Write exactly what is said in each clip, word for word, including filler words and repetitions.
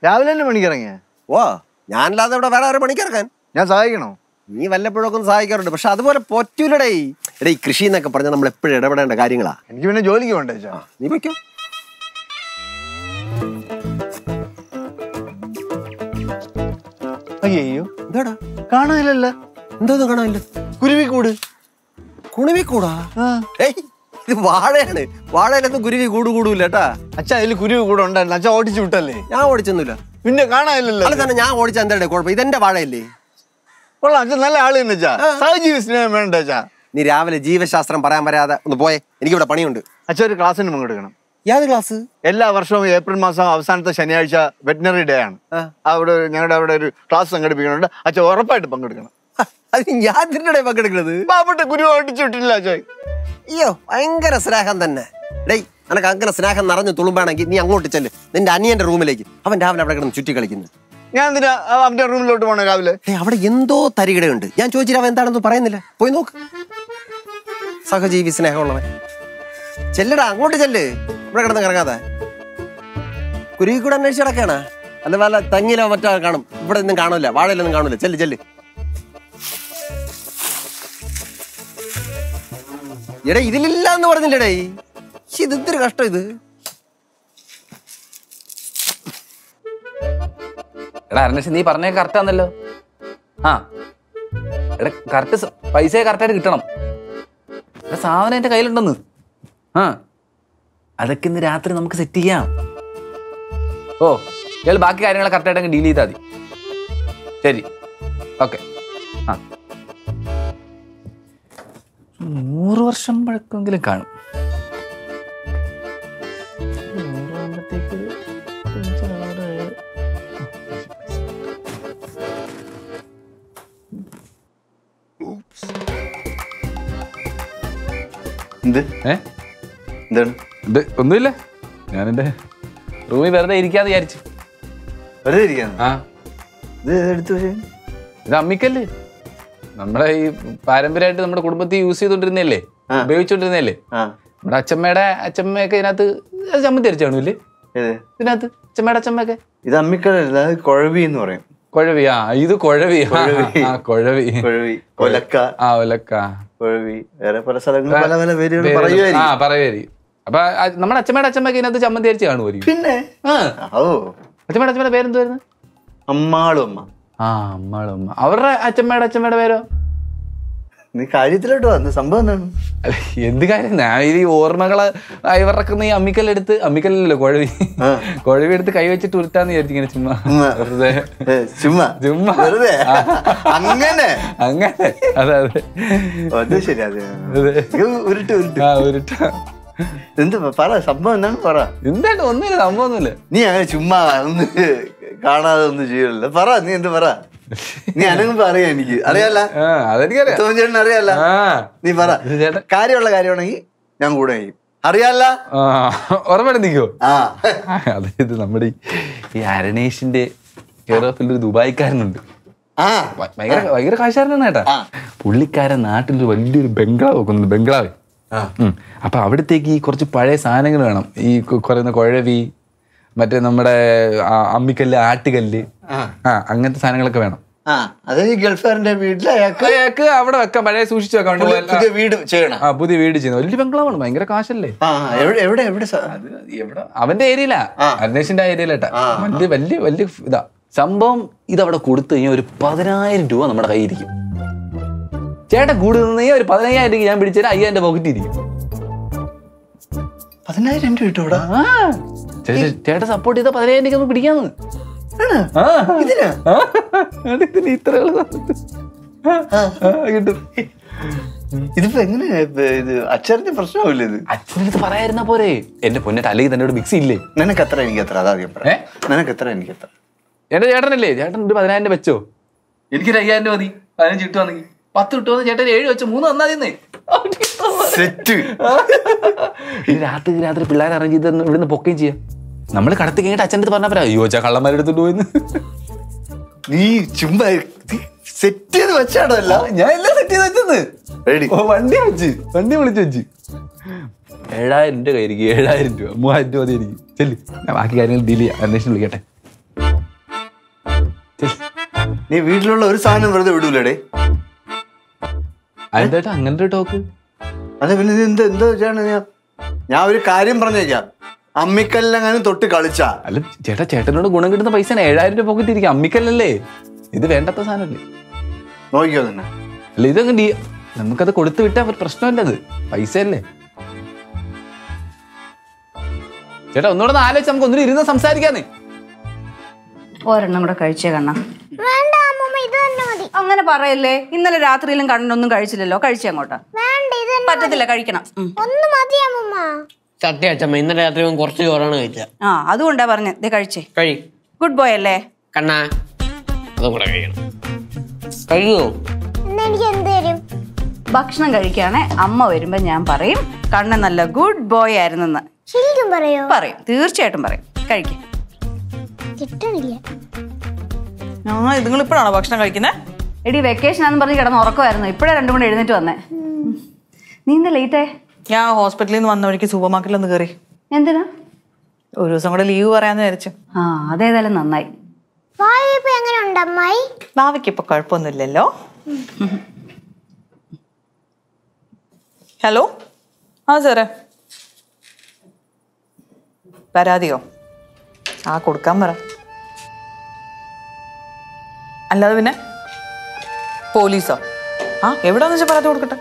രാവിലെ തന്നെ പണിക്കിറങ്ങിയ? ഓ ഞാനല്ലാതെ ഇവിടെ വേറെ ആരും പണിക്കിറക്കാൻ. ഞാൻ സഹായിക്കണോ? നീ വല്ലപ്പോഴൊക്കെ ഒന്ന് സഹായിക്കാറുണ്ട്, പക്ഷെ അതുപോലെ പൊറ്റൂലടേ. എടേ ഈ കൃഷി എന്നൊക്കെ പറഞ്ഞാൽ നമ്മൾ എപ്പോഴും ഇടപെടേണ്ട കാര്യങ്ങളാ. എനിക്ക് പിന്നെ ജോലിക്ക് വേണ്ടേ? നീ വയ്ക്കോ. അയ്യോ എന്താടാ കാണാനില്ലല്ലോ. എന്തോന്നും കാണാനില്ല? കുരുവിക്കൂട്. കുണുവിക്കൂടാ? ഏയ് ഇത് വാഴയാണ്. വാഴയിലൊന്നും കുരുവി കൂട് കൂടൂല കേട്ടാ. അച്ഛാ അതിൽ കുരുവി കൂടെ ഉണ്ടായിരുന്നു. അച്ഛാ ഓടിച്ചു വിട്ടല്ലേ? ഞാൻ ഓടിച്ചൊന്നുമില്ല. പിന്നെ കാണാനില്ലല്ലോ. അല്ല തന്നെ ഞാൻ ഓടിച്ച എന്താ കുഴപ്പം? ഇതെന്റെ വാഴയല്ലേ? കൊള്ളാം അച്ഛൻ, നല്ല ആള് തന്നെ അച്ഛാ. സഹജീവി സ്നേഹം വേണ്ട അച്ഛാ. നീ രാവിലെ ജീവശാസ്ത്രം പറയാൻ പറയാതെ ഒന്ന് പോയെ, എനിക്കിവിടെ പണിയുണ്ട്. അച്ഛൻ ഒരു ക്ലാസ്സിന് പങ്കെടുക്കണം. ഏത് ക്ലാസ്? എല്ലാ വർഷവും ഏപ്രിൽ മാസം അവസാനത്തെ ശനിയാഴ്ച വെറ്റിനറി ഡേ ആണ്. അവിടെ ഞങ്ങളുടെ അവിടെ ഒരു ക്ലാസ് സംഘടിപ്പിക്കുന്നുണ്ട്. അച്ഛൻ ഉറപ്പായിട്ട് പങ്കെടുക്കണം. അത് ഞാൻ ഇതിന്റെ പങ്കെടുക്കുന്നത്? പാവപ്പെട്ട കുരുവി ഓടിച്ചു വിട്ടില്ല അച്ഛൻ. അയ്യോ ഭയങ്കര സ്നേഹം തന്നെ. ഡേയ് അനക്ക് അങ്ങനെ സ്നേഹം നിറഞ്ഞു തുളുമ്പാണെങ്കിൽ നീ അങ്ങോട്ട് ചെല്ല്, നിന്റെ അനിയന്റെ റൂമിലേക്ക്. അവൻ രാവിലെ അവിടെ കിടന്ന് ചുറ്റി കളിക്കുന്നു. ഞാൻ എന്തിനാ അവന്റെ റൂമിലോട്ട് പോണേ രാവിലെ? അവിടെ എന്തോ തരികിടയുണ്ട്. ഞാൻ ചോദിച്ചിട്ട് അവൻ എന്താണെന്ന് പറയുന്നില്ല. പോയി നോക്ക്. സഹജീവി സ്നേഹമുള്ളവൻ. ചെല്ലടാ അങ്ങോട്ട് ചെല്ല്. ഇവിടെ കിടന്ന് കിറങ്ങാതെ. കുരുവി കൂടെ അന്വേഷിച്ച് കിടക്കാണ്. അല്ല വല്ല തങ്ങിലോ മറ്റോ കാണും. ഇവിടെ ഒന്നും കാണൂല, വാഴയിലൊന്നും കാണൂല. ചെല്ല് ചെല്ല്. എടാ ഇതിലില്ല എന്ന് പറഞ്ഞില്ലടേ. ഇത് എന്തൊരു കഷ്ടം ഇത്. എടാ അരണേഷ്, നീ പറഞ്ഞ കറക്റ്റ് ആണല്ലോ. ആ എടാ കറക്റ്റ് പൈസ കറക്റ്റായിട്ട് കിട്ടണം. എടാ സാധനം എൻ്റെ കയ്യിലുണ്ടെന്ന്. ആ അതൊക്കെ ഇന്ന് രാത്രി നമുക്ക് സെറ്റ് ചെയ്യാം. ഓ ഇയാൾ ബാക്കി കാര്യങ്ങൾ കറക്റ്റായിട്ട് അങ്ങ് ഡീൽ ചെയ്താൽ മതി. ശരി ഓക്കെ. ആ നൂറ് വർഷം പഴക്കമെങ്കിലും കാണും. ഒന്നുമില്ല, ഞാൻ എൻ്റെ റൂമിൽ വെറുതെ ഇരിക്കാന്ന് വിചാരിച്ചു. വെറുതെ ഇരിക്കാന്ന്? ആ എടുത്തു. ഇത് അമ്മിക്കല്ല്. നമ്മുടെ ഈ പാരമ്പര്യമായിട്ട് നമ്മുടെ കുടുംബത്തിൽ യൂസ് ചെയ്തോണ്ടിരുന്നല്ലേ, ഉപയോഗിച്ചോണ്ടിരുന്നല്ലേ. നമ്മുടെ അച്ഛമ്മയുടെ അച്ഛമ്മയൊക്കെ ഇതിനകത്ത് ചമ്മന്തി അരച്ചു കാണൂല്ലേ ഇതിനകത്ത്? അച്ഛമ്മയുടെ അച്ഛമ്മയൊക്കെ. ഇത് അമ്മിക്കല്ല, കുഴവി എന്ന് പറയും. കുഴവി. ആ ഇത് കുഴവി. ആ കുഴവി. കുഴവി, ഒലക്ക. ആ ഒലക്ക, കുഴവി. വേറെ പല സ്ഥലങ്ങളിൽ പല പല പേരുകൾ പറയുമായിരിക്കും. ആ പറയുമായിരിക്കും. അപ്പൊ നമ്മുടെ അച്ഛമ്മയുടെ അച്ഛമ്മയൊക്കെ ഇതിനകത്ത് ചമ്മന്തി അരച്ച് കാണുമായിരിക്കും. പിന്നെ ഓ അച്ഛമ്മയുടെ അച്ഛമ്മയുടെ പേരെന്തുവായിരുന്നു? അമ്മാളുമ്മ. ആ അമ്മാളുമ്മ. അവരുടെ അച്ഛമ്മയുടെ അച്ഛമ്മയുടെ പേരോ? നീ കാര്യത്തിലോട്ട് വന്ന് സംഭവം എന്താണ്? അല്ല എന്ത് കാര്യം, ഞാൻ ഈ ഓർമ്മകള് ഇവരുടെ ഈ അമ്മിക്കല്ലെടുത്ത്, അമ്മിക്കല്ലല്ലോ കുഴവി, കുഴവി എടുത്ത് കൈവച്ചിട്ട് ഉരുട്ടാന്ന് വിചാരിച്ചു. ഇങ്ങനെ ചുമ്മാ വെറുതെ ചുമ്മാ ചുമ്മാ വെറുതെ അങ്ങനെ അങ്ങനെ. അതെ അതെ അത് ശരി. അതെ ഉരുട്ട് ഉരുട്ട്. ആ ഉരുട്ട. എന്ത് പറ, സംഭവം എന്താണ് പറ. എന്താണ്? ഒന്നുമില്ല, സംഭവം ഒന്നുമില്ല. നീ അങ്ങനെ ചുമ്മാ ഒന്ന് കാണാതെ ഒന്നും ചെയ്യല്ലോ. പറ, നീ എന്ത് പറ. നീ അനങ്ങുമ്പോ അറിയാം, എനിക്ക് അറിയാല്ല. അതെനിക്കറിയാം, ചേട്ടൻ അറിയാല്ല. നീ പറ. കാര്യമുള്ള കാര്യമാണെങ്കിൽ ഞാൻ കൂടെ ചെയ്യും. അറിയാല്ല. ഉറപ്പായിട്ട് നിൽക്കോ? ആ അതായത് നമ്മുടെ ഈ അരണേഷിന്റെ കെയർ ഓഫിൽ ഒരു ദുബായിക്കാരനുണ്ട്. ഭയങ്കര ഭയങ്കര കാശാരനാണ് കേട്ടാ. പുള്ളിക്കാരൻ നാട്ടിലൊരു വലിയൊരു ബംഗ്ലാവ് വെക്കുന്നുണ്ട്. ബംഗ്ലാവ്. അപ്പൊ അവിടത്തേക്ക് ഈ കുറച്ച് പഴയ സാധനങ്ങൾ വേണം. ഈ പറയുന്ന കുഴവി, മറ്റേ നമ്മുടെ അമ്മിക്കല്ല്, ആട്ടുകല്ല്, ആ അങ്ങനത്തെ സാധനങ്ങളൊക്കെ വേണം. ഗൾഫുകാരന്റെ വീട്ടിൽ അയാൾക്ക് അവിടെ വെക്കാം, പഴയ സൂക്ഷിച്ചു വെക്കാൻ. പുതിയ വീട് ചെയ്യണം. ആ പുതിയ വീട് ചെയ്യുന്നത്. വലിയ ബംഗ്ലാവാണ്, ഭയങ്കര കാശല്ലേ. എവിടെ എവിടെ അവന്റെ ഏരിയയിലാ, അരുണേഷിന്റെ ഏരിയയിലാട്ടാ. വലിയ വലിയ വലിയ ഇതാ സംഭവം. ഇതവിടെ കൊടുത്തു കഴിഞ്ഞാൽ ഒരു പതിനായിരം രൂപ നമ്മുടെ കയ്യിൽ ഇരിക്കും. ചേട്ടൻ കൂടി നിന്ന് ഒരു പതിനയ്യായിരം രൂപ ഞാൻ പിടിച്ചാൽ അയ്യായിരം രൂപ പോക്കറ്റ് ഇരിക്കും. പതിനായിരം രൂപ കിട്ടൂടാ. ചേട്ടൻ സപ്പോർട്ട് ചെയ്താൽ പതിനായിരം രൂപ പിടിക്കാന്ന്. കിട്ടും. ഇതിപ്പോ എങ്ങനെ ഇത് അച്ഛന്റെ പ്രശ്നമില്ല. ഇത് അച്ഛനടുത്ത് പറയായിരുന്ന പോരെ. എന്റെ പൊന്നിട്ട് അല്ലെങ്കിൽ തന്നോട് മിക്സി ഇല്ലേ? നിനക്ക് എത്ര എനിക്ക് എത്ര? അതാദ്യം പറയാം. നിനക്ക് എത്ര എനിക്ക് എത്ര? എന്റെ ചേട്ടനല്ലേ, ചേട്ടൻ ഒരു പതിനായിരം രൂപ വെച്ചോ. എനിക്കൊരു അയ്യായിരം രൂപ മതി. പതിനഞ്ച് കിട്ടുവാണെങ്കിൽ പത്ത് കിട്ടുമെന്ന് ചേട്ടൻ ഏഴ് വെച്ചോ, മൂന്ന് തന്നാതിന്നേ. രാത്രി രാത്രി പിള്ളേരെ അറേഞ്ച് ചെയ്ത് ഇവിടുന്ന് പൊക്കുകയും ചെയ്യാം. നമ്മള് കടത്തി കഴിഞ്ഞിട്ട് അച്ഛൻ്റെ അടുത്ത് പറഞ്ഞാൽ പറയാം, അയ്യോ അച്ഛാ കള്ളന്മാരെടുത്തിട്ട് പോയിന്ന്. നീ ചുമ്മാ സെറ്റ് ചെയ്ത് വെച്ചാണോ? അല്ല ഞാൻ എല്ലാം സെറ്റ് ചെയ്ത് വെച്ചത്. വണ്ടി വെച്ച് വണ്ടി വിളിച്ച് വെച്ച് ഏഴായിരം രൂപ കയ്യിരിക്കും. ഏഴായിരം രൂപ മൂവായിരം രൂപ മതി എനിക്ക്. ചെല്ലി ഞാൻ ബാക്കി കാര്യങ്ങൾ ഡീൽ ചെയ്യാം. അന്വേഷണം വിളിക്കട്ടെ. നീ വീട്ടിലുള്ള ഒരു സാധനം വെറുതെ വിടൂലേ? അതെന്താ അങ്ങനത്തെ ടോക്ക്? അതെ, പിന്നെ നീ എന്താ എന്താ വെച്ചാണ് ഞാൻ ഞാൻ ഒരു കാര്യം പറഞ്ഞേക്കാം. അമ്മിക്കല്ലെങ്ങാനും തൊട്ട് കളിച്ചാ. അല്ല ചേട്ടാ, ചേട്ടനോട് ഗുണം കിട്ടുന്ന പൈസ ഏഴായിരം രൂപ പോക്കറ്റ് ഇരിക്കും. അമ്മിക്കല്ലല്ലേ ഇത്, വേണ്ടാത്ത സാധനല്ലേ. നോക്കിയോ തന്നെ? അല്ല ഇതങ്ങ് ഡി നമുക്കത് കൊടുത്തു വിട്ടാ ഒരു പ്രശ്നമല്ലത്, പൈസ അല്ലേ. ചേട്ടാ ഒന്നുകൂടെ ആലോചിച്ച് നമുക്ക് ഒന്നുകൂടി ഇരുന്ന് സംസാരിക്കാന്നേ. ഒരെണ്ണം കൂടെ കഴിച്ചേ കണ്ണ. അങ്ങനെ പറയല്ലേ, ഇന്നലെ രാത്രിയിലും കണ്ണനൊന്നും കഴിച്ചില്ലല്ലോ, കഴിച്ചേ അങ്ങോട്ടാ. പറ്റത്തില്ല, കഴിക്കണം. സത്യം അച്ഛമ്മ, ഇന്നലെ രാത്രി കുറച്ച് ചോറാണ് കഴിച്ചത്. ആ അതുകൊണ്ടാ പറഞ്ഞേ, കഴിച്ചേ. കഴി. ഗുഡ് ബോയ് അല്ലേ കണ്ണാ? അതും കൂടെ കഴിക്കണം. കഴിയുമോ? ഭക്ഷണം കഴിക്കുകയാണെ അമ്മ വരുമ്പോ ഞാൻ പറയും കണ്ണൻ നല്ല ഗുഡ് ബോയ് ആയിരുന്നെന്ന്. പറയും, തീർച്ചയായിട്ടും പറയും. കഴിക്കും. നിങ്ങൾ ഇപ്പോഴാണോ ഭക്ഷണം കഴിക്കുന്നത്? എടി വെക്കേഷൻ ആണെന്ന് പറഞ്ഞ് കിടന്ന് ഉറക്കമായിരുന്നു, ഇപ്പഴേ രണ്ടു മണി എഴുന്നേറ്റ് വന്നേ. നീ എന്താ ലേറ്റേ? ഞാൻ ഹോസ്പിറ്റലിൽ നിന്ന് വന്ന വഴിക്ക് സൂപ്പർ മാർക്കറ്റിൽ ഒന്ന് കയറി. എന്തിനാ? ഒരു ദിവസം കൂടെ ലീവ് പറയാന്ന് വിചാരിച്ചു. ആ അതേതായാലും നന്നായി. ഭാവിക്ക് ഇപ്പൊ കുഴപ്പമൊന്നുമില്ലല്ലോ. ഹലോ, ആ സാറേ, പരാതിയോ? ആ കൊടുക്കാൻ പറ. അല്ലാതെ പിന്നെ പോലീസോ? ആ എവിടെയാന്ന് വെച്ചാൽ പരാതി കൊടുക്കട്ടെ.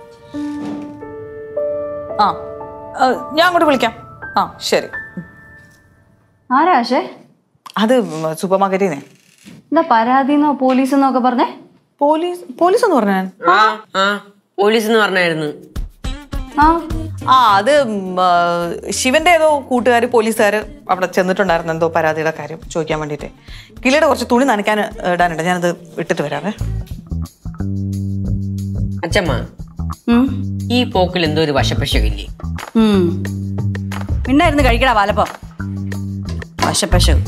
ആ ഞാൻ അങ്ങോട്ട് വിളിക്കാം. ആ ശരി. ആരാശേ? അത് സൂപ്പർ മാർക്കറ്റിൽ നിന്നേ. എന്താ പരാതിന്നോ പോലീസെന്നോ ഒക്കെ പറഞ്ഞേ? പോലീസ് പോലീസ് എന്ന് പറഞ്ഞ പോലീസ് എന്ന് പറഞ്ഞായിരുന്നു. ആ ആ അത് ശിവന്റെ ഏതോ കൂട്ടുകാർ പോലീസുകാർ അവിടെ ചെന്നിട്ടുണ്ടായിരുന്നു, എന്തോ പരാതിയുടെ കാര്യം ചോദിക്കാൻ വേണ്ടിയിട്ട്. കിളിയുടെ കുറച്ച് തുണി നനയ്ക്കാൻ ഇടാനുണ്ട്, ഞാനത് ഇട്ടിട്ട് വരാവേ. അച്ഛമ്മ, ഈ പോക്കിൽ എന്തോ ഒരു വശപ്പശകില്ലേ? പിന്നായിരുന്നു കഴിക്കടാ വാലപ്പം. വശപ്പശക്.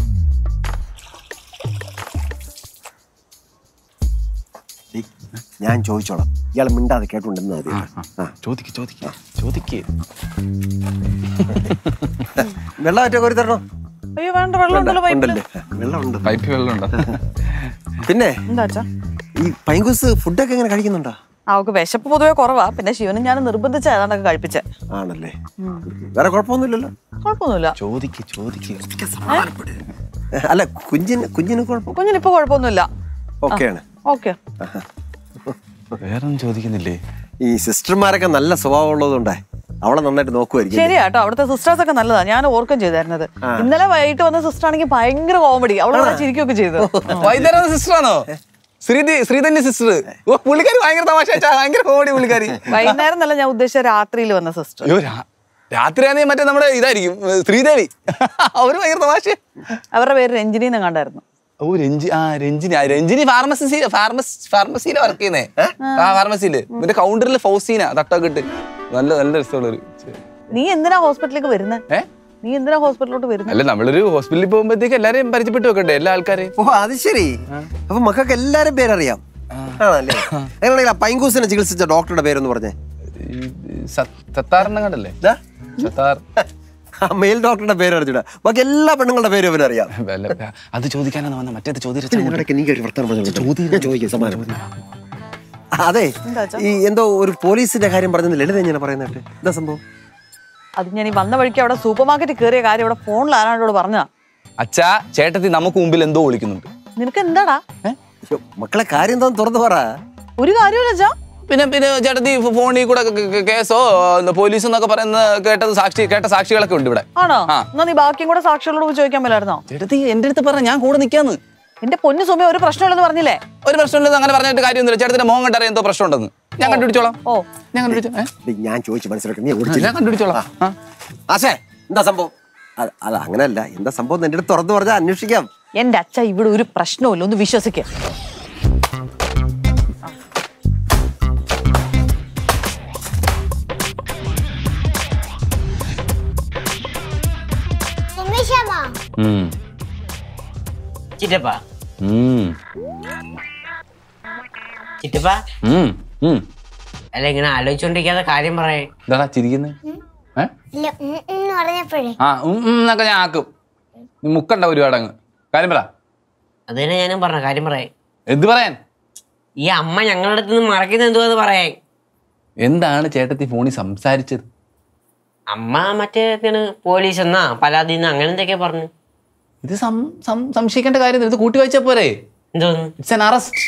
ഞാൻ ചോദിച്ചോളാം, ഇയാൾ മിണ്ടാതെ കേട്ടുണ്ടെന്ന് മതി. ചോദിക്ക് ചോദിക്ക് ചോദിക്ക്. വെള്ളം ഒറ്റ കോരി തരണോ? അയ്യോ വേണ്ട, വെള്ളം ഉണ്ടല്ലോ പൈപ്പില്. വെള്ളം ഉണ്ട്, പൈപ്പ് വെള്ളം ഉണ്ടോ? പിന്നെ എന്താ അച്ഛാ ഈ പൈങ്കൂസ് ഫുഡൊക്കെ എങ്ങനെ കഴിക്കുന്നുണ്ടോ? അവൾക്ക് വിശപ്പ് പൊതുവെ കുറവാ, പിന്നെ ശിവനും ഞാൻ നിർബന്ധിച്ച ഏതാണ്ടൊക്കെ കഴിപ്പിച്ചേ. ആണല്ലേ? വേറെ കുഴപ്പമൊന്നുമില്ലല്ലോ? കുഴപ്പമൊന്നുമില്ല. ചോദിക്ക് ചോദിക്ക്. അല്ല കുഞ്ഞിന് കുഞ്ഞിന് കുഴപ്പം? കുഞ്ഞിന് ഇപ്പൊ കുഴപ്പമൊന്നുമില്ല, ഓക്കെയാണ്. ഓക്കെ. വേറൊന്നും ചോദിക്കുന്നില്ലേ? ഈ സിസ്റ്റർമാരൊക്കെ നല്ല സ്വഭാവം ഉള്ളതുകൊണ്ടേ അവളെ നന്നായിട്ട് നോക്കുമായിരിക്കും. ശരിയാ കേട്ടോ, അവിടുത്തെ സിസ്റ്റേഴ്സ് ഒക്കെ നല്ലതാ. ഞാൻ ഓർക്കും ചെയ്തായിരുന്നത്. ഇന്നലെ വൈകിട്ട് വന്ന സിസ്റ്റർ ആണെങ്കിൽ ഭയങ്കര കോമഡി, അവളെ ചിരിക്കുകയൊക്കെ ചെയ്തു. വൈദ്യരാജ സിസ്റ്റർ ആണോ? ശ്രീധി ശ്രീധന്യ സിസ്റ്റർ. ഓ പുള്ളിക്കാരി ഭയങ്കര തമാശ, ഭയങ്കര കോമഡി പുള്ളിക്കാരി. വൈകുന്നേരം എന്നല്ല ഞാൻ ഉദ്ദേശിച്ച രാത്രിയിൽ വന്ന സിസ്റ്റർ. രാത്രിയാണെങ്കിൽ മറ്റേ നമ്മുടെ ഇതായിരിക്കും ശ്രീദേവി, അവര് ഭയങ്കര തമാശ. അവരുടെ പേര് രഞ്ജിനി എന്ന് കണ്ടായിരുന്നു. ഓ രഞ്ജി ആ രഞ്ജിനി രഞ്ജിനി ഫാർമസി ഫാർമസി ഫാർമസിയില വർക്ക് ചെയ്യുന്നേ. ആ ഫാർമസിയില് മറ്റേ കൗണ്ടറിൽ ഫൗസീന തട്ടൊക്കെ ഇട്ട് നല്ല നല്ല രസമുള്ളൊരു. നീ എന്തിനാ ഹോസ്പിറ്റലിലേക്ക് വരുന്നത്? ഏഹ് നീ എന്തിനാ ഹോസ്പിറ്റലിലോട്ട് വരുന്നത്? അല്ല നമ്മളൊരു ഹോസ്പിറ്റലിൽ പോകുമ്പോഴത്തേക്ക് എല്ലാരെയും പരിചയപ്പെട്ട് വെക്കണ്ടേ, എല്ലാ ആൾക്കാരെയും. ഓ അത് ശരി. അപ്പൊ മക്കൾക്ക് എല്ലാരും പേരറിയാം ആണല്ലേ? അങ്ങനെയാണെങ്കിൽ പൈങ്കൂസിനെ ചികിത്സിച്ച ഡോക്ടറുടെ പേരൊന്ന് പറഞ്ഞേ. സത്താറിനെ കണ്ടല്ലേ? സത്താർ. മെയിൽ ഡോക്ടറുടെ പേര് അറിഞ്ഞൂടാ, ബാക്കി എല്ലാ പെണ്ണുങ്ങളുടെ പേരും അവനറിയാം. അത് ചോദിക്കാനാണ് വന്ന മറ്റേത് അതെ. ഈ എന്തോ ഒരു പോലീസിന്റെ കാര്യം പറഞ്ഞ ലളിത എങ്ങനെ പറയുന്നത്? എന്താ സംഭവം? അത് ഞാൻ ഈ വന്ന വഴിക്ക് അവിടെ സൂപ്പർ മാർക്കറ്റിൽ കയറിയ കാര്യം ഇവിടെ ഫോണിൽ ആരാണ്ടോട് പറഞ്ഞാ. അച്ഛാ ചേട്ടത്തി നമുക്ക് മുമ്പിൽ എന്തോ വിളിക്കുന്നുണ്ട്. നിനക്ക് എന്താടാ മക്കളെ കാര്യം എന്താ തുറന്നു പറ. ഒരു കാര്യമില്ല അച്ഛാ. പിന്നെ പിന്നെ ചേട്ടത്തി ഫോണിൽ കൂടെ കേസോ പോലീസ് എന്നൊക്കെ പറയുന്ന കേട്ടത് സാക്ഷി കേട്ട സാക്ഷികളൊക്കെ ഉണ്ട് ഇവിടെ. ആണോ? എന്നാ നീ ബാക്കിയും കൂടെ സാക്ഷികളോട് ചോദിക്കാൻ മേലായിരുന്നോ? ചേട്ടത്തി എന്റെ അടുത്ത് പറഞ്ഞ ഞാൻ കൂടെ നിൽക്കാന്ന്. എന്റെ പൊന്നു സുമ ഒരു പ്രശ്നമില്ലെന്ന് പറഞ്ഞില്ലേ? ഒരു പ്രശ്നമില്ലെന്ന് അങ്ങനെ പറഞ്ഞിട്ട് കാര്യമൊന്നുമില്ല. ചേട്ടത്തിന്റെ മോഹം കണ്ടറിയാൻ എന്തോ പ്രശ്നം ഉണ്ടെന്ന് ഞാൻ കണ്ടുപിടിച്ചോളാം. ഓ ഞാൻ കണ്ടുപിടിച്ചോ. ഞാൻ ചോദിച്ചു മനസ്സിലാക്കി ഞാൻ കണ്ടുപിടിച്ചോളാം. ആശേ എന്താ സംഭവം? അല്ല അങ്ങനെയല്ല, എന്താ സംഭവം എന്റെ അടുത്ത് തുറന്നു പറഞ്ഞാൽ അന്വേഷിക്കാം. എന്റെ അച്ഛ ഇവിടെ ഒരു പ്രശ്നമില്ല, ഒന്ന് വിശ്വസിക്ക. ചിറ്റപ്പ ചിറ്റപ്പ അല്ല ഇങ്ങനെ ആലോചിച്ചോണ്ടിരിക്കാതെ കാര്യം പറയേ. എന്താ ചിരിക്കുന്നത്? ആ എന്നൊക്കെ ഞാൻ ആക്കും. നീ മുക്കണ്ട ഒരുപാട് അങ്ങ്. കാര്യം പറ. അത് തന്നെ ഞാനും പറഞ്ഞ കാര്യം പറയേ. എന്ത് പറയാൻ? ഈ അമ്മ ഞങ്ങളുടെ അടുത്ത് നിന്ന് മറക്കുന്നത് എന്തുവാന്ന് പറയാൻ. എന്താണ് ചേട്ടത്തി ഫോണിൽ സംസാരിച്ചത്? അമ്മ മറ്റേ പോലീസ് എന്നാ പരാതി അങ്ങനെ എന്തൊക്കെയാ പറഞ്ഞു. ഇത് സംശയിക്കേണ്ട കാര്യം ഇത് കൂട്ടി വായിച്ചാ പോരെ? എന്തോന്ന്? It's an arrest.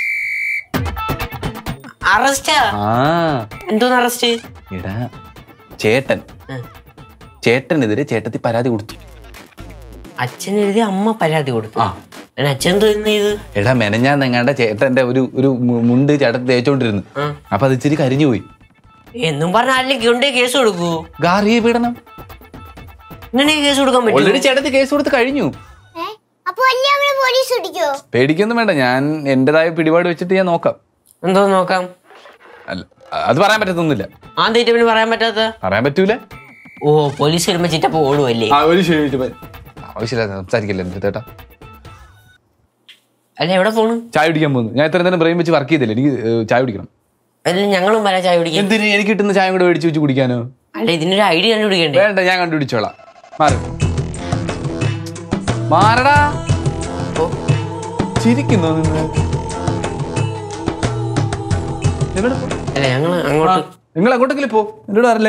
അറസ്റ്റാ? ആ എന്തോന്ന് അറസ്റ്റ്? എടാ ചേട്ടൻ ചേട്ടനെതിരെ ചേട്ടത്തി പരാതി കൊടുത്തു. അച്ഛനെഴുതി അമ്മ പരാതി കൊടുത്തു. ആ അച്ഛൻ ഇത് എടാ മെനഞ്ഞാൻ നിങ്ങളുടെ ചേട്ടന്റെ ഒരു ഒരു മുണ്ട് ചേട്ടത്തി തേച്ചോണ്ടിരുന്നു. അപ്പൊ അത് ഇച്ചിരി കരിഞ്ഞു പോയി എന്നും പറഞ്ഞ കേസ് കൊടുക്കൂ. ഗാർഹിക പീഡനം. ഇങ്ങനെ കേസ് കൊടുക്കാൻ പറ്റും? ഓൾറെഡി ചേട്ടത്തി കേസ് കൊടുത്ത് കഴിഞ്ഞു. പേടിക്കൊന്നും വേണ്ട, ഞാൻ എന്റേതായ പിടിപാട് വെച്ചിട്ട് ഞാൻ നോക്കാം. എന്തോ നോക്കാം? അല്ല അത് പറയാൻ പറ്റത്തൊന്നുമില്ല. ആ തീറ്റപ്പിന് പറയാൻ പറ്റാത്ത? പറയാൻ പറ്റൂല. ഓ പോലീസ് വരുമ്പോ ചിറ്റപ്പോ ഓടുവല്ലേ? ആവശ്യമില്ല സംസാരിക്കില്ല എന്റെ ചേട്ടാ. അല്ല എവിടെ പോണു? ചായ കുടിക്കാൻ പോകുന്നു. ഞാൻ ഇത്ര നേരം ബ്രെയിൻ വെച്ച് വർക്ക് ചെയ്തില്ല, എനിക്ക് ചായ കുടിക്കണം. അല്ല ഞങ്ങളും വരാം ചായ കുടിക്കാൻ. എന്തിന്? എനിക്ക് കിട്ടുന്ന ചായ കൂടെ മേടിച്ച് വെച്ച് കുടിക്കാനോ? അല്ല ഇതിനൊരു ഐഡിയ കണ്ടുപിടിക്കണ്ടേ? വേണ്ട, ഞാൻ കണ്ടുപിടിച്ചോളാം. മാറി മാറടാ. ചിരിക്കുന്നോ നിന്ന്? അല്ല ഞങ്ങള് അങ്ങോട്ട്. നിങ്ങൾ അങ്ങോട്ടെങ്കിലും പോ, എന്നോട് അറിയില്ലേ?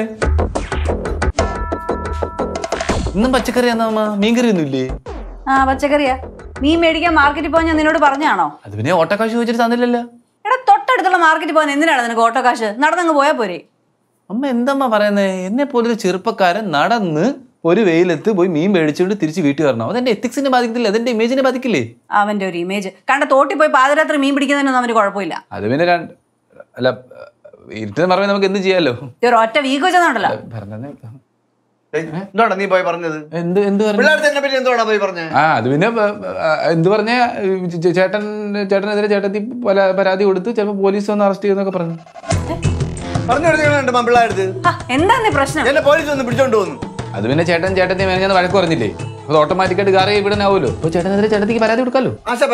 ഇന്നും പച്ചക്കറി എന്നാ മീൻകറി ഒന്നും ഇല്ലേ? ആ പച്ചക്കറിയാ. മീൻ മേടിക്കാൻ മാർക്കറ്റിൽ പോകാൻ ഞാൻ നിന്നോട് പറഞ്ഞാണോ? അത് പിന്നെ ഓട്ടോക്കാശ് ചോദിച്ചിട്ട് തന്നില്ലല്ലോ. എടാ തൊട്ടടുത്തുള്ള മാർക്കറ്റിൽ പോകാൻ എന്തിനാണ് നിനക്ക് ഓട്ടോ കാശ്? നടന്നങ്ങ് പോയാ പോരെ? അമ്മ എന്തമ്മ പറയുന്നേ? എന്നെ പോലൊരു ചെറുപ്പക്കാരൻ നടന്ന് ഒരു വെയിലത്ത് പോയി മീൻ മേടിച്ചുകൊണ്ട് തിരിച്ച് വീട്ടിൽ വരണം. അതെന്റെ എത്തിക്സിനെ ബാധിക്കത്തില്ല, അതെന്റെ ഇമേജിനെ ബാധിക്കില്ലേ? അവന്റെ ഒരു ഇമേജ് കണ്ട തോട്ടി പോയി പാതിരാത്രി മീൻ പിടിക്കുന്നതിനൊന്നും അവന് കുഴപ്പമില്ല. അത് പിന്നെ അല്ല ഇരുട്ടെന്ന് പറയുമ്പോൾ നമുക്ക് എന്ത് ചെയ്യാലോ? ഒരു ഒറ്റ വീക്ക് വെച്ചതുണ്ടല്ലോ. എന്തോടാ നീ പോയി പറഞ്ഞത്? എന്ത് എന്ത് പറഞ്ഞു? എന്തോടാ പോയി പറഞ്ഞത്? ആ അത് പിന്നെ എന്ത് പറഞ്ഞ ചേട്ടൻ ചേട്ടനെതിരെ ചേട്ടത്തി പരാതി കൊടുത്ത് ചിലപ്പോ പോലീസ് വന്ന് അറസ്റ്റ് ചെയ്യുന്നൊക്കെ പറഞ്ഞു. പറഞ്ഞു പിള്ളേടുത്ത് എന്താ പ്രശ്നം? എന്നെ പോലീസ് വന്ന് പിടിച്ചോണ്ട് പോകുന്നു. അത് പിന്നെ ചേട്ടൻ ചേട്ടത്തി മേനഞ്ഞാന്ന് വഴക്ക് പറഞ്ഞില്ലേ? അത് ഓട്ടോമാറ്റിക്കായിട്ട് ഗാറി ഇവിടെ ആവുമല്ലോ. അപ്പൊ ചേട്ടനെതിരെ ചേട്ടത്തിക്ക് പരാതി കൊടുക്കാലോ.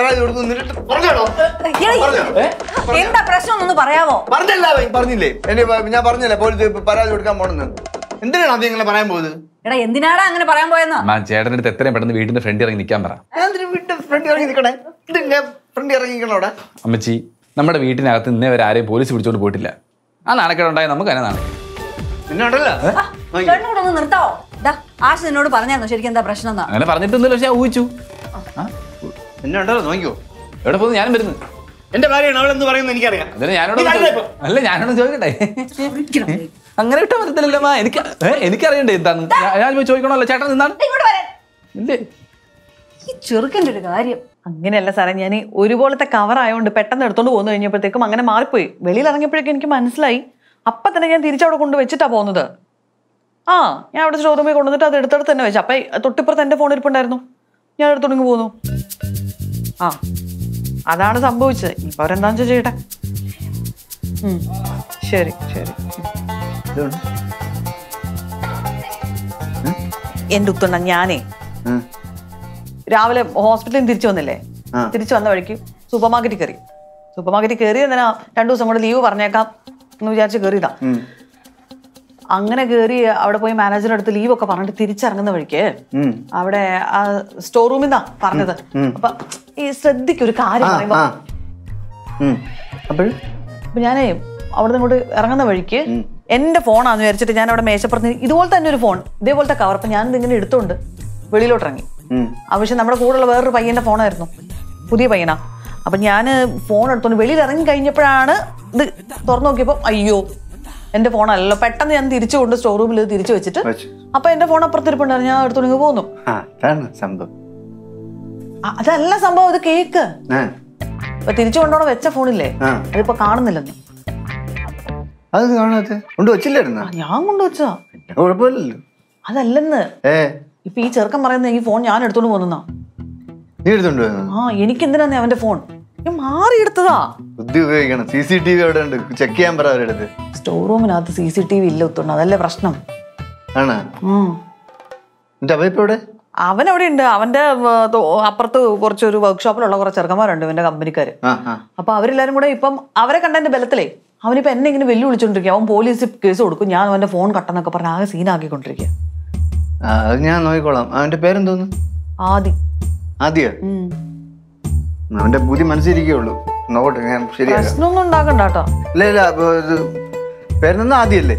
എന്താ പ്രശ്നം ഒന്ന് പറയാമോ? പറഞ്ഞല്ല പറഞ്ഞില്ലേ എന്നെ ഞാൻ പറഞ്ഞില്ലേ പോലീസ് പരാതി കൊടുക്കാൻ പോണെന്ന്. എന്തിനാണ് അത് നിങ്ങളെ പറയാൻ പോകുന്നത്? എടാ എന്തിനാടാ അങ്ങനെ പറയാൻ പോയെന്ന്? ചേട്ടൻ്റെ അടുത്ത് എത്രയും പെട്ടെന്ന് വീടിന്റെ ഫ്രണ്ട് ഇറങ്ങി നിൽക്കാൻ പറ. വീട്ടിന്റെ ഫ്രണ്ട് ഇറങ്ങി നിൽക്കണേ? ഫ്രണ്ട് ഇറങ്ങിക്കണോടെ അമ്മച്ചി, നമ്മുടെ വീട്ടിനകത്ത് ഇന്നേ വരെ ആരെയും പോലീസ് പിടിച്ചോണ്ട് പോയിട്ടില്ല. ആ നാണക്കേടുണ്ടായ നമുക്ക് തന്നെ നാണക്കേട്. ഒന്ന് നിർത്താവോ? ആശ നിന്നോട് പറഞ്ഞായിരുന്നു ശരിക്കും എന്താ പ്രശ്നം? അങ്ങനെ പറഞ്ഞിട്ടൊന്നുമില്ല, പക്ഷെ ഞാൻ ഊഹിച്ചു. എന്നെ ഉണ്ടല്ലോ നോക്കിയോ? എവിടെ പോകുന്നു? ഞാനും വരുന്നു. എന്റെ ഭാര്യയാണ് അവളെന്ത് പറയുന്നത് എനിക്കറിയാം. അതിന് ഞാനോട് അല്ല ഞാനോട് ചോദിക്കട്ടെ? അങ്ങനെ വിട്ടാ പറ്റത്തില്ലല്ലോ. എനിക്ക് എനിക്കറിയണ്ടേ എന്താന്ന്? ഞാൻ പോയി ചോദിക്കണമല്ലോ. ചേട്ടൻ നിന്നാണ് ഇല്ലേ? ഈ ചെറുക്കൻ്റെ ഒരു കാര്യം അങ്ങനെയല്ല സാറേ, ഞാൻ ഒരുപോലത്തെ കവർ ആയതുകൊണ്ട് പെട്ടെന്ന് എടുത്തോണ്ട് പോകുന്നു കഴിഞ്ഞപ്പോഴത്തേക്കും അങ്ങനെ മാറിപ്പോയി. വെളിയിൽ ഇറങ്ങിയപ്പോഴേക്കും എനിക്ക് മനസ്സിലായി. അപ്പം തന്നെ ഞാൻ തിരിച്ചവിടെ കൊണ്ട് വെച്ചിട്ടാ പോകുന്നത്. ആ ഞാൻ അവിടെ സ്റ്റോർ റൂമിൽ കൊണ്ടുവന്നിട്ട് അത് എടുത്തെടുത്ത് തന്നെ വെച്ചു. അപ്പം തൊട്ടിപ്പുറത്ത് എൻ്റെ ഫോൺ ഇരിപ്പുണ്ടായിരുന്നു, ഞാൻ എടുത്തോണ്ടെങ്കിൽ പോന്നു. ആ അതാണ് സംഭവിച്ചത്. ഇപ്പം അവരെന്താണെന്ന് വെച്ചാൽ ചെയ്യട്ടെ. ശരി ശരി. എൻ്റെ ഉത്തണ്ണ ഞാനേ രാവിലെ ഹോസ്പിറ്റലിൽ നിന്ന് തിരിച്ചു വന്നില്ലേ, തിരിച്ചു വന്ന വഴിക്ക് സൂപ്പർ മാർക്കറ്റിൽ കയറി. സൂപ്പർ മാർക്കറ്റിൽ കയറി എന്തിനാ രണ്ടു ദിവസം കൂടെ ലീവ് പറഞ്ഞേക്കാം എന്ന് വിചാരിച്ച് കയറിയതാ. അങ്ങനെ കയറി അവിടെ പോയി മാനേജറിന്റെ അടുത്ത് ലീവ് ഒക്കെ പറഞ്ഞിട്ട് തിരിച്ചിറങ്ങുന്ന വഴിക്ക് അവിടെ ആ സ്റ്റോർ റൂമിൽ നിന്നാ പറഞ്ഞത്. അപ്പൊ ഈ ശ്രദ്ധിക്കൊരു കാര്യം പറയുമ്പോ അപ്പൊ ഞാനേ അവിടെ ഇങ്ങോട്ട് ഇറങ്ങുന്ന വഴിക്ക് എന്റെ ഫോണാന്ന് വിചാരിച്ചിട്ട് ഞാൻ അവിടെ മേശപ്പുറത്ത് ഇതുപോലെ തന്നെ ഒരു ഫോൺ ഇതേപോലത്തെ കവർ അപ്പൊ ഞാൻ ഇതിങ്ങനെ എടുത്തോണ്ട് വെളിയിലോട്ട് ഇറങ്ങി. ആവശ്യം നമ്മുടെ കൂടെയുള്ള വേറൊരു പയ്യന്റെ ഫോണായിരുന്നു, പുതിയ പയ്യനാ. അപ്പൊ ഞാൻ ഫോൺ എടുത്തോണ്ട് വെളിയിൽ ഇറങ്ങി കഴിഞ്ഞപ്പോഴാണ് ഇത് തുറന്നു നോക്കിയപ്പോ അയ്യോ എന്റെ ഫോണല്ലല്ലോ. പെട്ടെന്ന് ഞാൻ തിരിച്ചു കൊണ്ട് സ്റ്റോർ റൂമിൽ ഇത് തിരിച്ചു വെച്ചിട്ട് അപ്പൊ എന്റെ ഫോൺ അപ്പുറത്തിരിപ്പുണ്ടായിരുന്നു, ഞാൻ എടുത്തോണ്ട് പോന്നു. അതല്ല സംഭവം, ഇത് കേക്ക് ഇപ്പൊ തിരിച്ചു കൊണ്ടോടെ വെച്ച ഫോണില്ലേ അതിപ്പോ കാണുന്നില്ലെന്ന്. അത് കാണാത്ത കൊണ്ടുവച്ചില്ലായിരുന്ന? ഞാൻ കൊണ്ടുവച്ചാ കുഴപ്പമില്ലല്ലോ. അതല്ലെന്ന് ഇപ്പൊ ഈ ചെറുക്കൻ പറയുന്ന ഈ ഫോൺ ഞാൻ എടുത്തോണ്ട് പോന്നാ. നീ എടുത്തോണ്ട് ആ എനിക്ക് എന്തിനാ അവന്റെ ഫോൺ ഞാൻ മാറി എടുത്തതാ. ബുദ്ധി ഉപയോഗിക്കണം. സി സി ടി വി അവിടെ ഉണ്ട്, ചെക്ക് ചെയ്യാൻ പറ അവരെടുത്ത്. സ്റ്റോർ റൂമിനകത്ത് സി സി ടി വി ഇല്ല ഒത്തുണ്ട്, അതല്ലേ പ്രശ്നം. ആണ് എന്റെ അവ ഇപ്പൊ എവിടെ? അവൻ എവിടെ ഉണ്ട്? അവന്റെ അപ്പുറത്ത് കുറച്ചൊരു വർക്ക്ഷോപ്പിലുള്ള കുറച്ച് ചെറുക്കന്മാരുണ്ട് ഇവന്റെ കമ്പനിക്കാര്. അപ്പൊ അവരെല്ലാരും കൂടെ ഇപ്പം അവരെ കണ്ടതിന്റെ ബലത്തിലേ അവനിപ്പോ എന്നെ ഇങ്ങനെ വെല്ലു വിളിച്ചോണ്ടിരിക്കുക. അവൻ പോലീസ് കേസ് കൊടുക്കും, ഞാൻ അവന്റെ ഫോൺ കട്ടെന്നൊക്കെ പറഞ്ഞ് ആകെ സീനാക്കിക്കൊണ്ടിരിക്കുക. അത് ഞാൻ നോക്കിക്കോളാം. അവന്റെ പേരെന്തോന്നു? ആദി. ആദിയ? അവന്റെ ബുദ്ധി മനസ്സിരിക്കുള്ളൂ. നോട്ടെ ഞാൻ ശരിയാക്കാം. പ്രശ്നമൊന്നും ഉണ്ടാക്കണ്ട കേട്ടോ. ഇല്ല ഇല്ല ഇത് പേരെന്നാ ആദ്യമല്ലേ?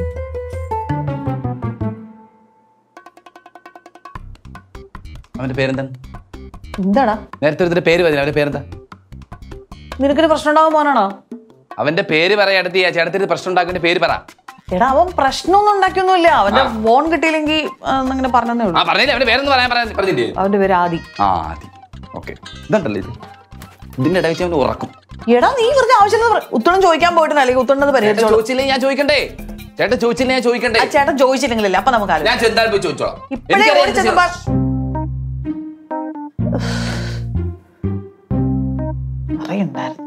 അവന്റെ പേരെന്താണ്? എന്താടാ നേരത്തെ ഒരു പേര് പറഞ്ഞില്ല, അവന്റെ പേരെന്താ? നിനക്കൊരു പ്രശ്നം ഉണ്ടാകാൻ പോനാണോ? അവന്റെ പേര് പറയാ. അടുത്ത് ചേട്ടത്തിന് പ്രശ്നം ഉണ്ടാക്കുന്ന പേര് പറ. എടാ അവൻ പ്രശ്നമൊന്നും ഉണ്ടാക്കിയൊന്നുമില്ല. അവന്റെ ഫോൺ കിട്ടിയില്ലെങ്കിൽ അങ്ങനെ പറഞ്ഞതേ ഉള്ളൂ. ആ പറഞ്ഞില്ലേ അവന്റെ പേരൊന്നും പറയാൻ പറഞ്ഞില്ലേ? അവന്റെ പേര് ആദി. ആ ആദി. ഓക്കെ, ഇതുണ്ടല്ലോ ഇത്. ഇതിന്റെ ഇടയിൽ വെച്ച് അവന് ഉറക്കും. എടാ നീ വെറുതെ ആവശ്യം ഉത്തരം ചോദിക്കാൻ പോയിട്ടില്ല, അല്ലെങ്കിൽ ഉത്തരം പരിഹരിച്ചോ. ചോദിച്ചില്ലേ ഞാൻ ചോദിക്കണ്ടേ? ചേട്ടൻ ചോദിച്ചില്ലേ ഞാൻ ചോദിക്കണ്ടേ? ചേട്ടൻ ചോദിച്ചില്ലെങ്കിലല്ലേ അപ്പൊ നമുക്ക് ഞാൻ എന്തായാലും പോയി ചോദിച്ചോളാം. ഇപ്പഴേ ഓടി ചെന്നപ്പോ അറിയണ്ടായിരുന്നു.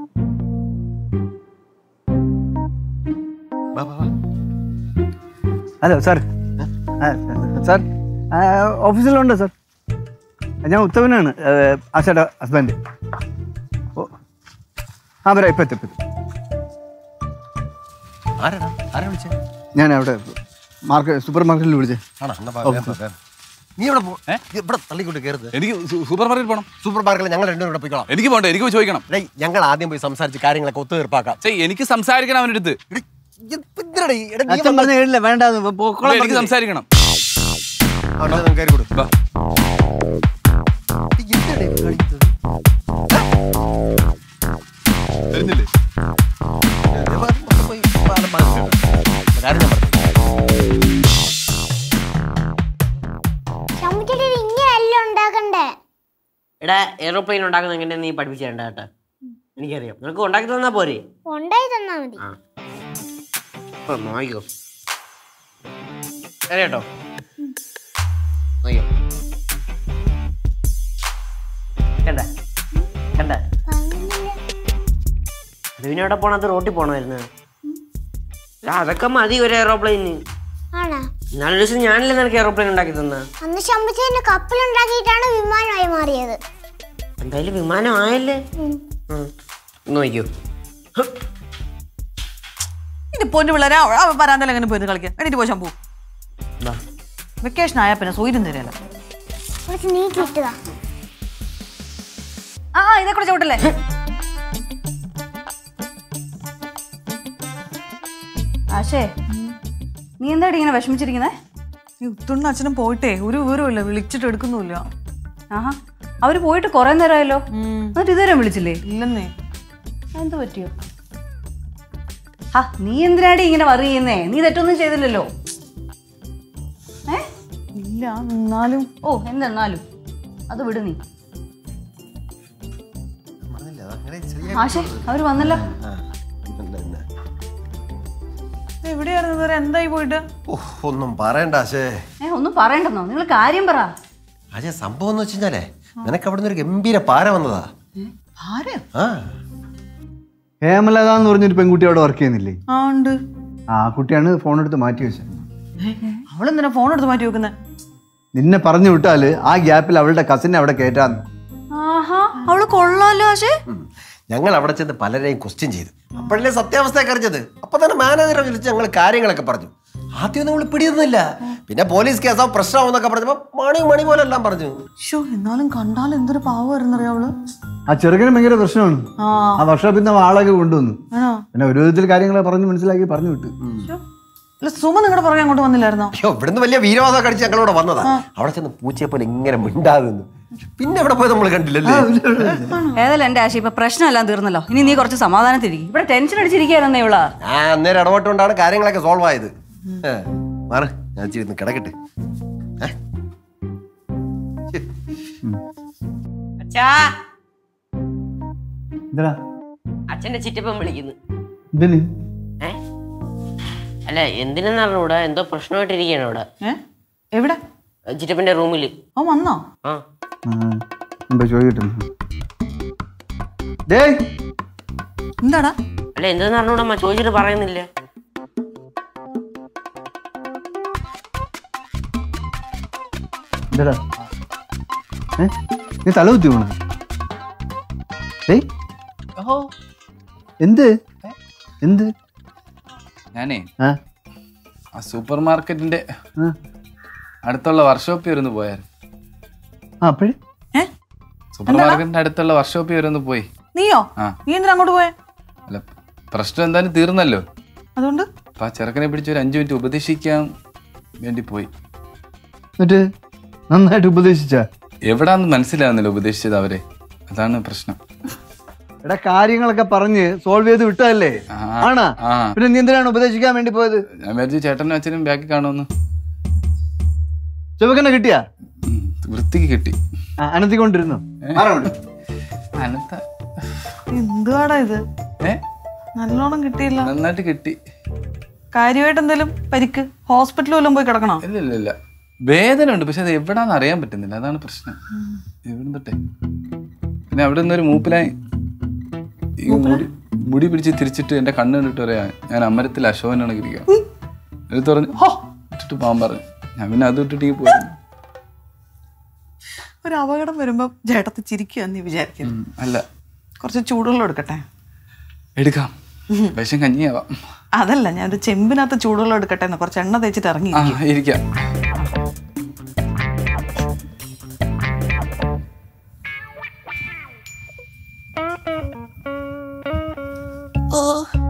Hello sir. സാർ ഓഫീസിലുണ്ട് സാർ. ഞാൻ ഉത്തമനാണ്, ആശയുടെ ഹസ്ബൻഡ്. ഓ ആ വരാം, ഇപ്പം എത്തും ഇപ്പം. ഞാൻ അവിടെ മാർക്കറ്റ് സൂപ്പർ മാർക്കറ്റിൽ വിളിച്ചേ. നീ ഇവിടെ ഇവിടെ തള്ളിക്കൊണ്ട് കയറുന്നത്. എനിക്ക് സൂപ്പർ മാർക്കറ്റ് പോകണം. സൂപ്പർ മാർക്കറ്റിൽ ഞങ്ങൾ രണ്ടും ഇവിടെ പോയിക്കോളാം. എനിക്ക് പോകണ്ടേ? എനിക്ക് ചോദിക്കണം. ഞങ്ങൾ ആദ്യം പോയി സംസാരിച്ച് കാര്യങ്ങളൊക്കെ ഒത്തുതീർപ്പാക്കാം. എനിക്ക് സംസാരിക്കണം അവൻ്റെ അടുത്ത്. അച്ഛൻ പറഞ്ഞ കേട്ടില്ല, വേണ്ട എനിക്ക് സംസാരിക്കണം. വരുന്നില്ലേ? എടാ എയറോപ്ലെയിൻ ഉണ്ടാക്കുന്ന എങ്ങനെ നീ പഠിപ്പിച്ചേണ്ട കേട്ടോ. എനിക്കറിയാം, നിനക്ക് ഉണ്ടാക്കി തന്നാ പോരെ. ഉണ്ടായി തന്നാ മതി. നോക്കിക്കോ കേട്ടോ, നോക്കിയോ കണ്ട കണ്ട. അത് പിന്നെ എവിടെ പോണത്? റോട്ടിൽ പോണമായിരുന്നു. അതൊക്കെ മതി ഒരു എയറോപ്ലെയിന്. നാല് ദിവസം ഞാനല്ലേ നിനക്ക് എയറോപ്ലെയിൻ ഉണ്ടാക്കി തന്ന. അന്ന് ശമ്പച്ചേന്റെ കപ്പലുണ്ടാക്കിയിട്ടാണ് വിമാനമായി മാറിയത്. എന്തായാലും വിമാനമായല്ലേ. നോക്കിയോ ഇനി പൊന്നു പിള്ളേരെ വരാന്തല്ല എങ്ങനെ പോയി കളിക്കാൻ വേണ്ടിട്ട് പോയി ശമ്പൂ. വെക്കേഷൻ ആയാ പിന്നെ സൂര്യൻ തരല്ല. നീ കിട്ടുക. ആ ഇതേ കൂടെ ചവിട്ടല്ലേ. ആശേ നീ എന്താടി ഇങ്ങനെ വിഷമിച്ചിരിക്കുന്നേ? ഈ ഉത്തുണ്ണ അച്ഛനും പോയിട്ടേ ഒരു വിവരമില്ല, വിളിച്ചിട്ട് എടുക്കുന്നുമില്ല. ആഹാ അവര് പോയിട്ട് കൊറേ നേരമായല്ലോ, എന്നിട്ട് ഇതുവരെ വിളിച്ചില്ലേ? ഇല്ലെന്നേ. എന്ത് പറ്റിയോ? ആ നീ എന്തിനാടി ഇങ്ങനെ വറി ചെയ്യുന്നേ? നീ തെറ്റൊന്നും ചെയ്തില്ലല്ലോ. ഏ ഇല്ല എന്നാലും. ഓ എന്തെന്നാലും അത് വിട് നീ. ആശേ അവര് വന്നല്ലോ. എവിടെയായിരുന്നു ഇതുവരെ? എന്തായി പോയിട്ട്? ഒന്നും പറയണ്ട ആശേ. ഏ ഒന്നും പറയണ്ടെന്നോ? നിങ്ങൾ കാര്യം പറ. ആശേ സംഭവം എന്ന് വെച്ച് കഴിഞ്ഞാലേ നിനക്ക് അവിടെ നിന്ന് ഒരു ഗംഭീര പാര വന്നതാ. ആ ഹേമലത എന്ന് പറഞ്ഞൊരു പെൺകുട്ടി അവിടെ വർക്ക് ചെയ്യുന്നില്ലേ? ആ ഉണ്ട്. ആ കുട്ടിയാണ് ഫോൺ എടുത്ത് മാറ്റി വെച്ചത്. അവളെന്തിനാ ഫോൺ എടുത്ത് മാറ്റി വെക്കുന്നത്? നിന്നെ പറഞ്ഞു വിട്ടാല് ആ ഗ്യാപ്പിൽ അവളുടെ കസിനെ അവിടെ കയറ്റാന്ന്. ആഹാ അവള് കൊള്ളാലോ ആശേ. ഞങ്ങൾ അവിടെ ചെന്ന് പലരെയും ക്വസ്റ്റ്യൻ ചെയ്തു. അപ്പോഴല്ലേ സത്യാവസ്ഥയൊക്കെ അറിഞ്ഞത്. അപ്പൊ തന്നെ മാനേജറെ വിളിച്ച് ഞങ്ങൾ കാര്യങ്ങളൊക്കെ പറഞ്ഞു. ആദ്യം നമ്മൾ പിടിയൊന്നുമില്ല, പിന്നെ പോലീസ് കേസോ പ്രശ്നമാവെന്നൊക്കെ പറഞ്ഞപ്പോ മണി മണി പോലെ എല്ലാം പറഞ്ഞു. എന്നാലും കണ്ടാൽ എന്തൊരു പാവമായിരുന്നറിയാ അവള്. ആ ചെറുക്കന് ഭയങ്കര പ്രശ്നമാണ്. ആ വർഷോപ്പിൽ നിന്ന് ആളൊക്കെ കൊണ്ടുവന്നു. പിന്നെ ഒരു വിധത്തിൽ കാര്യങ്ങളെ പറഞ്ഞു മനസ്സിലാക്കി പറഞ്ഞു വിട്ടു. സുമ നിങ്ങളുടെ പുറകെ അങ്ങോട്ട് വന്നില്ലായിരുന്നോ? അയ്യോ ഇവിടുന്ന് വലിയ വീരവാദം കടിച്ച് ഞങ്ങളോട് വന്നതാ. അവിടെ ചെന്ന് പൂച്ചയെ പോലെ ഇങ്ങനെ മിണ്ടാതെ നിന്ന്. പിന്നെ എവിടെ പോയി നമ്മൾ കണ്ടില്ലല്ലേ. ഏതായാലും എന്റെ ആശ ഇപ്പൊ പ്രശ്നമെല്ലാം തീർന്നല്ലോ. ഇനി നീ കുറച്ച് സമാധാനത്തിരിക്കും. ഇവിടെ ടെൻഷൻ അടിച്ചിരിക്കുകയായിരുന്നേ ഇവളാ. ആ അന്നേരം ഇടപെട്ടുകൊണ്ടാണ് കാര്യങ്ങളൊക്കെ സോൾവ് ആയത്. മാറ്, ഞാൻ ചെയ്ത് കിടക്കട്ടെ. അച്ഛാ എന്താ അച്ഛന്റെ ചിറ്റപ്പൻ വിളിക്കുന്നു. എന്തിന്? ഏ അല്ല എന്തിനെന്ന് അറിഞ്ഞൂടാ, എന്തോ പ്രശ്നമായിട്ടിരിക്കുകയാണ് അവിടെ. എവിടെ? ചിറ്റപ്പന്റെ റൂമില്. ഓ വന്നോ? ആ ചോദിക്കട്ടെ. എന്താടാ? അല്ല എന്തെന്ന് അറിഞ്ഞൂടാ, ചോദിച്ചിട്ട് പറയുന്നില്ല. എന്താടാ ഏ നീ തല കുത്തി പോണ? എന്ത് എന്ത് ഞാനേ ആ സൂപ്പർ മാർക്കറ്റിന്റെ അടുത്തുള്ള വർക്ക്ഷോപ്പിൽ വരെ ഒന്ന് പോയായിരുന്നു. അപ്പോഴേ സൂപ്പർ മാർക്കറ്റിന്റെ അടുത്തുള്ള വർക്ക്ഷോപ്പിൽ വരെ ഒന്ന് പോയി. നീയോ ആ. നീ എന്തിനാ അങ്ങോട്ട് പോയെ? അല്ല പ്രശ്നം എന്തായാലും തീർന്നല്ലോ. അതുകൊണ്ട് അപ്പൊ ആ ചെറുക്കനെ പിടിച്ച് ഒരു അഞ്ചു മിനിറ്റ് ഉപദേശിക്കാൻ വേണ്ടി പോയി. എന്നിട്ട് നന്നായിട്ട് ഉപദേശിച്ച എവിടാന്ന് മനസ്സിലാവുന്നില്ല ഉപദേശിച്ചത് അവരെ. അതാണ് പ്രശ്നം. എടാ കാര്യങ്ങളൊക്കെ പറഞ്ഞ് സോൾവ് ചെയ്ത് വിട്ടതല്ലേ? ആണാ? പിന്നെ നീ എന്തിനാണ് ഉപദേശിക്കാൻ വേണ്ടി പോയത്? ഞാൻ വിചാരിച്ചു ചേട്ടനും അച്ഛനും ബാക്കി കാണുമെന്ന്. ചെറുക്കനെ കിട്ടിയാ? വൃത്തിക്ക് കിട്ടി. അനത്തിക്കൊണ്ടിരുന്നു. അനത്ത എന്തുവാടാ ഇത്? ഏ നല്ലോണം കിട്ടിയില്ല. നന്നായിട്ട് കിട്ടി. കാര്യമായിട്ട് എന്തെങ്കിലും പരിക്ക് ഹോസ്പിറ്റലിൽ വല്ലതും പോയി കിടക്കണോ? ഇല്ല ഇല്ല ഇല്ല വേദന ഉണ്ട്, പക്ഷെ അത് എവിടാന്ന് അറിയാൻ പറ്റുന്നില്ല. അതാണ് പ്രശ്നം. എവിടെ തൊട്ടെ പിന്നെ അവിടെ നിന്നൊരു മൂപ്പിലായി ഈ മുടി മുടി പിടിച്ച് തിരിച്ചിട്ട് എന്റെ കണ്ണ് കണ്ടിട്ട് പറയാ ഞാൻ അമരത്തിൽ അശോകനാണ് ഇരിക്കുക. എടുത്ത് പറഞ്ഞു ഹോ ഇട്ടിട്ട് പോകാൻ പറഞ്ഞു. ഞാൻ പിന്നെ അത് ഇട്ടിട്ട് ഈ പോയിരുന്നു. ഒരു അപകടം വരുമ്പോ ചേട്ടത്ത് ചിരിക്കുക നീ വിചാരിക്കുന്നു. അല്ല കുറച്ച് ചൂടുവെള്ളം എടുക്കട്ടെ? എടുക്കാം, വിഷം കഞ്ഞിയാവാം. അതല്ല, ഞാൻ ഒരു ചെമ്പിനകത്ത് ചൂടുവെള്ളം എടുക്കട്ടെ എന്ന് കുറച്ച് എണ്ണ തേച്ചിട്ട് ഇറങ്ങി ഇരിക്കാം. ഓ